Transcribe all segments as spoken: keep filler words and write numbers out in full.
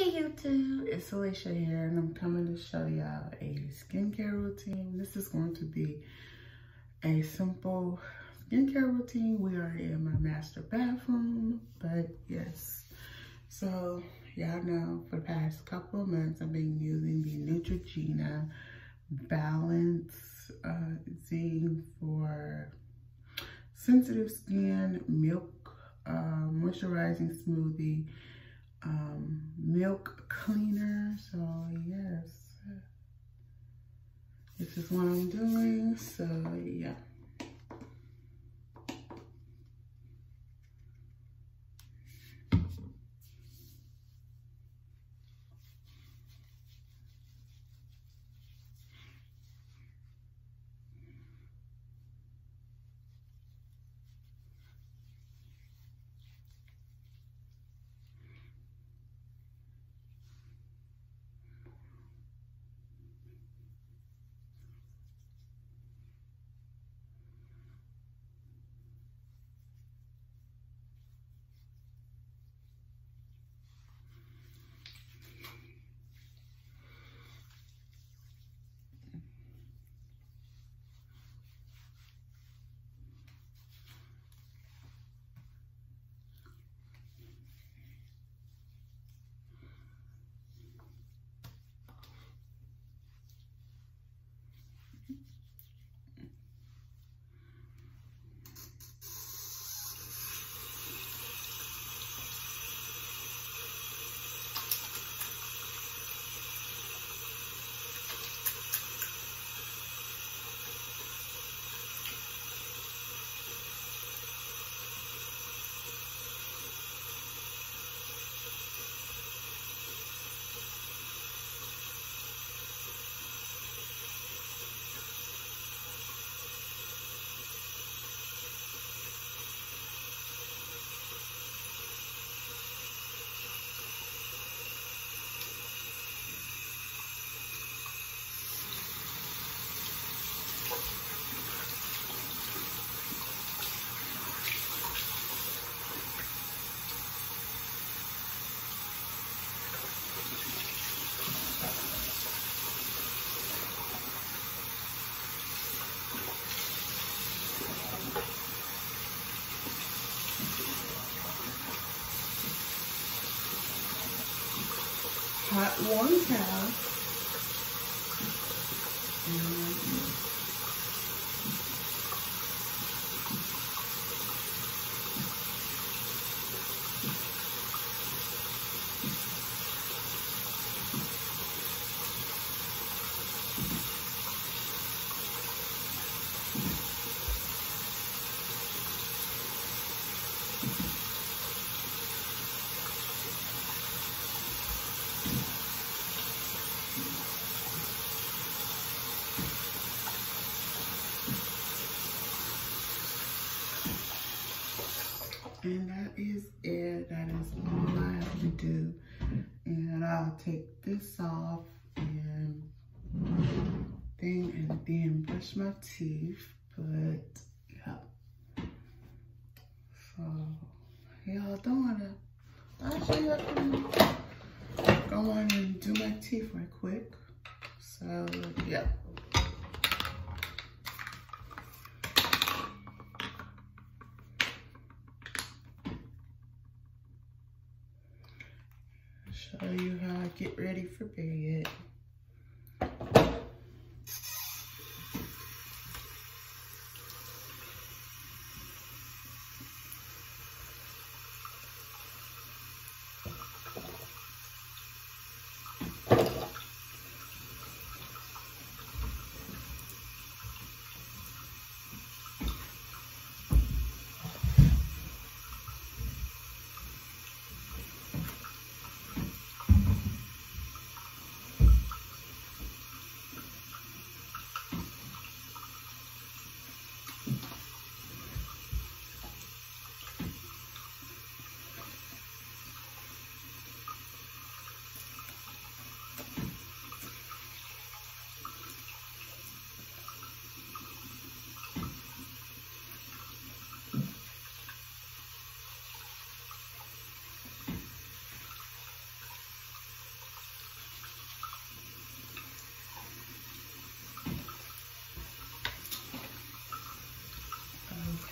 Hey YouTube, it's Alicia here, and I'm coming to show y'all a skincare routine. This is going to be a simple skincare routine. We are in my master bathroom, but yes. So y'all know for the past couple of months I've been using the Neutrogena Balance uh, Zing for sensitive skin, milk uh, moisturizing smoothie. Um, milk cleaner. So yes, this is what I'm doing. So yeah. Hot warm towel. And that is it. That is all I have to do. And I'll take this off and thing and then brush my teeth. But yeah. So y'all don't wanna actually have to go on and do my teeth right quick. So yeah. Show you how I get ready for bed.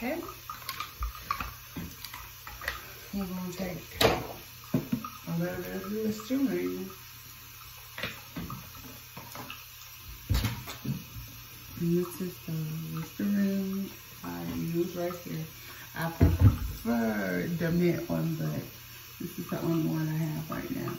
Okay. We're going to take a little bit of Listerine. And this is the Listerine I use right here. I prefer the mint one, but this is the only one I have right now.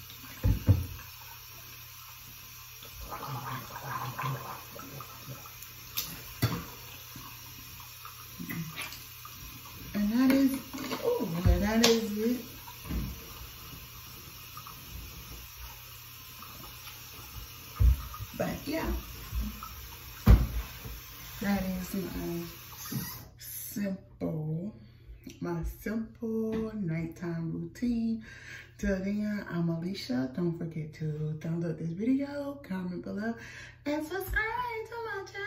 And that is, oh, and that is it. But yeah, that is my simple, my simple nighttime routine. Till then, I'm Alicia. Don't forget to thumbs up this video, comment below, and subscribe to my channel.